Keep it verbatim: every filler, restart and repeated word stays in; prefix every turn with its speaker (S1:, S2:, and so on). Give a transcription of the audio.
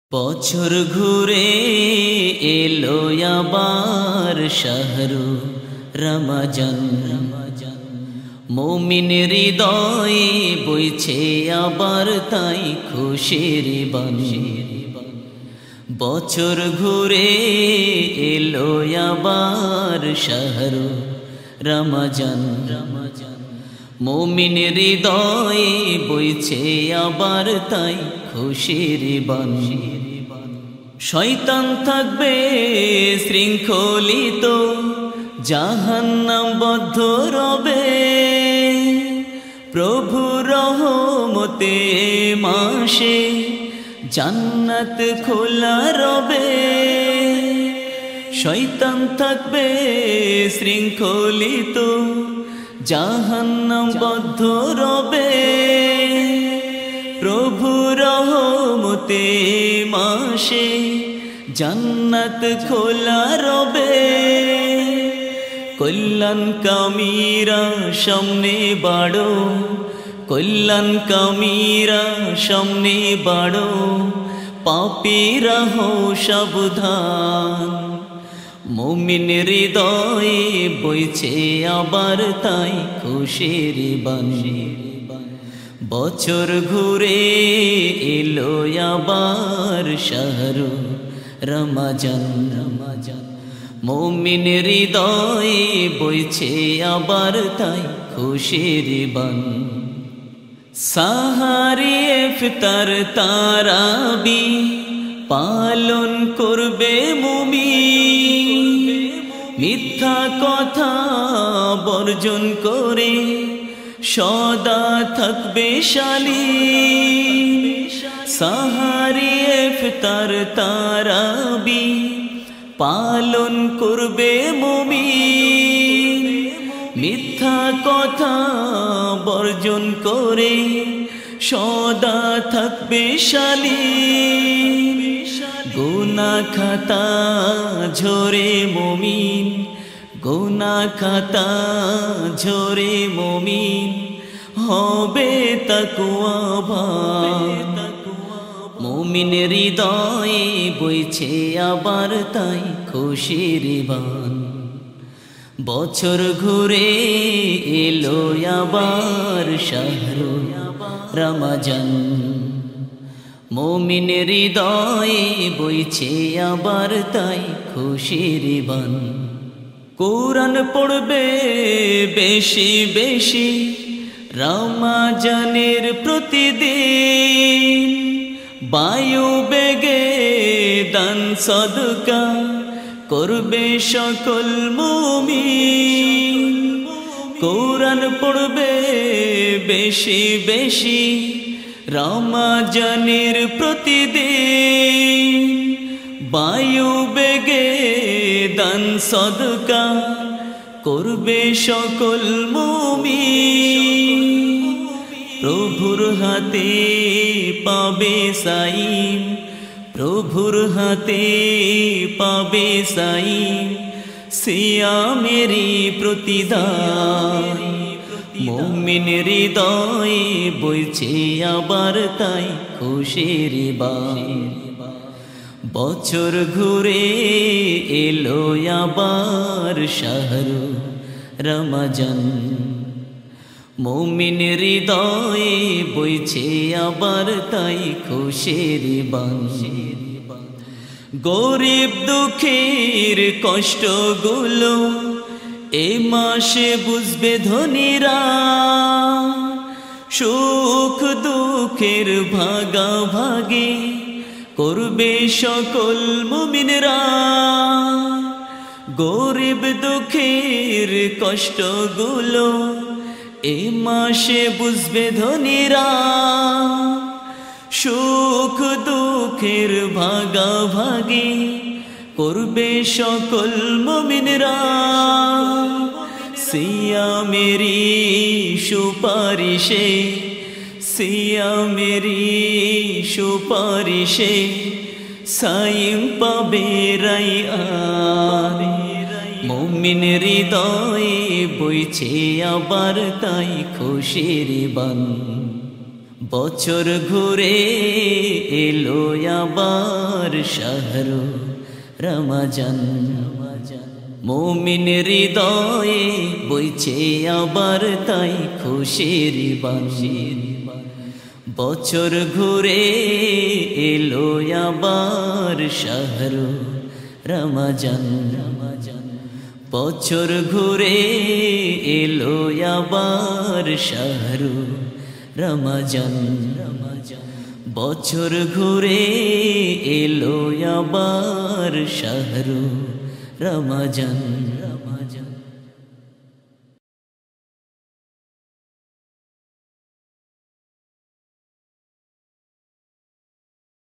S1: বছর ঘুরে এলো আবার শাহরু রমজান, মুমিন হৃদয়ে বইছে আবার তাই খুশির বাণী। বছর ঘুরে এলো আবার শাহরু রমজান, মুমিন হৃদয়ে বইছে আবার তাই খুশির বাণী। শয়তান থাকবে শৃঙ্খলিত, জাহান্নাম বদ্ধ রবে, প্রভু রহমতে মাসে জান্নাত খোলা রবে। শয়তান থাকবে শৃঙ্খলিত, জাহান্নাম বদ্ধ রবে, প্রভু রহমতে মাসে জান্নাত খোলা রবে। কল্যাণ কামীরা সামনে বাড়ো, কল্যাণ কামীরা সামনে বাড়ো, পাপীরা হও সাবধান। মুমিন হৃদয়ে বইছে আবার তাই খুশির বাণী। বছর ঘুরে এলো আবার শাহরু রমজান, মুমিন হৃদয়ে বইছে আবার তাই খুশির বাণী। সাহারি ইফতার তারাবি পালন করবে মুমিন, মিথ্যা কথা বর্জন করে সদা থাকবে শালীন। সাহারি ইফতার তারাবি পালন করবে মুমিন, মিথ্যা কথা বর্জন করে সদা থাকবে শালীন। গুনাহ খাতা ঝরে মুমিন, গুনাহ খাতা ঝরে মুমিন, হবে তাকওয়াবান। মুমিন হৃদয়ে বইছে আবার তাই খুশির বাণ। বছর ঘুরে এলো আবার শাহরু রমজান, মুমিন হৃদয়ে বইছে আবার তাই খুশির বাণ। কোরআন পড়বে বেশি বেশি রমজানের প্রতিদিন, বায়ু বেগে দান সদকা করবে সকল মুমিন। কোরআন পড়বে বেশি বেশি রমজানের প্রতিদিন, বায়ু বেগে দান সদকা করবে সকল মুমিন। প্রভুর হাতে পাবে সাইম, প্রভুর হাতে পাবে সাইম, সিয়ামেরি প্রতিদান। মুমিন হৃদয়ে বইছে আবার তাই খুশির বাণ। বছর ঘুরে এলো আবার শাহরু রমজান, মুমিন হৃদয়ে বইছে আবার তাই খুশির বাণী। গরিব দুঃখীর কষ্টগুলো এ মাসে বুঝবে ধনীরা, সুখ দুঃখের ভাগাভাগি করবে সকল মুমিনরা। গরিব দুঃখীর কষ্টগুলো এ মাসে বুঝবে ধনীরা, সুখ দুঃখের ভাগাভাগি করবে সকল মুমিনরা। সিয়ামেরি সুপারিশে, সিয়ামেরি সুপারিশে সাইম পাবে রাইয়ান। মুমিন হৃদয়ে বইছে আবার তাই খুশির বাণ। বছর ঘুরে এলো আবার শাহরু রমজান মুমিন হৃদয়ে বইছে আবার তাই খুশির বাঁশি বছর ঘুরে এলো আবার শাহরু রমজান বছর ঘুরে এলো আবার শাহরু রমজান বছর ঘুরে এলো আবার শাহরু রমজান।